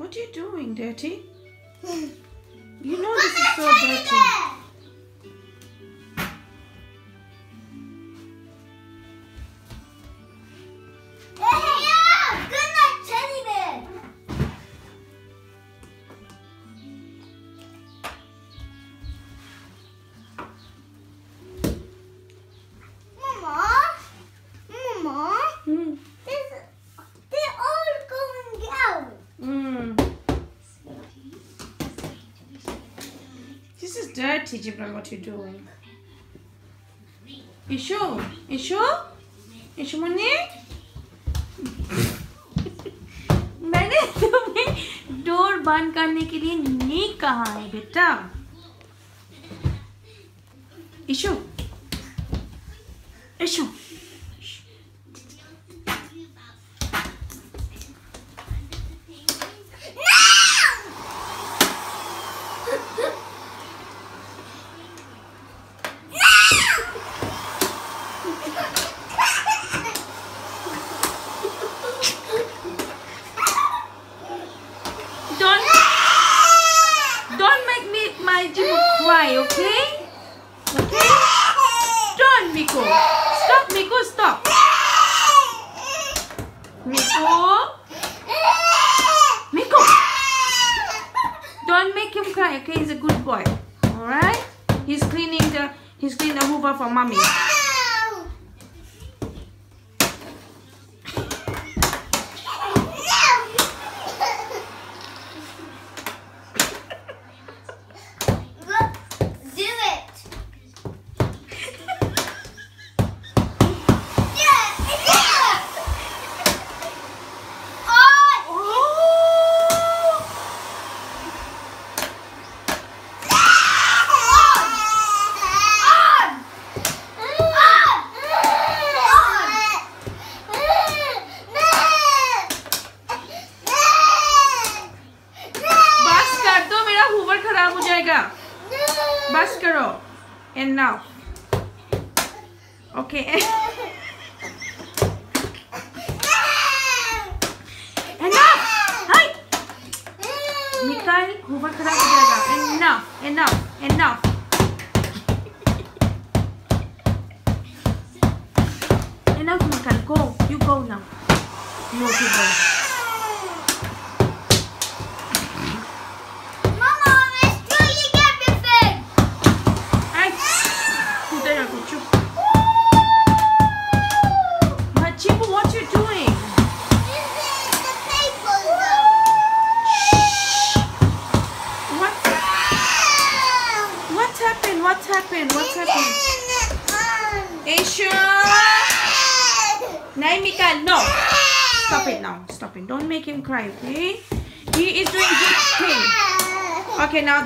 What are you doing, Dirty? You know this is so dirty. This is dirty, Jibraeel, what you're doing. You sure? You sure? You sure, Munni? मैंने तुम्हें door बंद करने के लिए नहीं कहा है बेटा. Issue issue Don't make me my Jibu cry, okay? Okay? Don't, Miko. Stop, Miko, stop. Miko. Miko. Don't make him cry, okay? He's a good boy. Alright? He's cleaning the Hoover for mommy. खराब हो जाएगा. बस करो. Enough. Okay. Enough. Hi. Mikhail, Hoover खराब हो जाएगा. Enough. Enough. Enough. Enough, Mikhail. Go. You go now. No, you go. What's happened? What's happened? Isha! Naimika, no! Stop it now. Stop it. Don't make him cry, okay? He is doing good thing. Okay, now